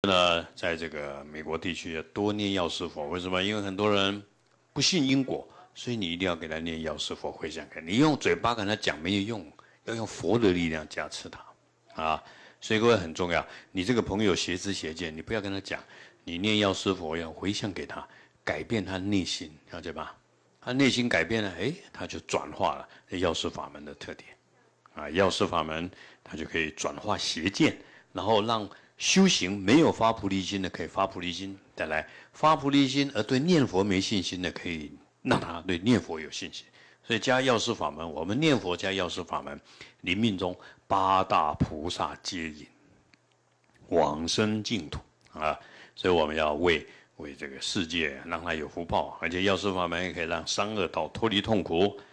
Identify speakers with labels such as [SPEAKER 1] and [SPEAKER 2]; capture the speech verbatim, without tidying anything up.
[SPEAKER 1] 呢，在这个美国地区多念药师佛，为什么？因为很多人不信因果，所以你一定要给他念药师佛回向给你。你用嘴巴跟他讲没有用，要用佛的力量加持他啊。所以各位很重要，你这个朋友邪知邪见，你不要跟他讲，你念药师佛要回向给他，改变他内心，了解吧？他内心改变了，哎，他就转化了这药师法门的特点啊。药师法门，他就可以转化邪见，然后让修行没有发菩提心的可以发菩提心，再来发菩提心而对念佛没信心的，可以让他对念佛有信心。所以加药师法门，我们念佛加药师法门，临命中八大菩萨接引，往生净土啊！所以我们要为为这个世界让他有福报，而且药师法门也可以让三恶道脱离痛苦。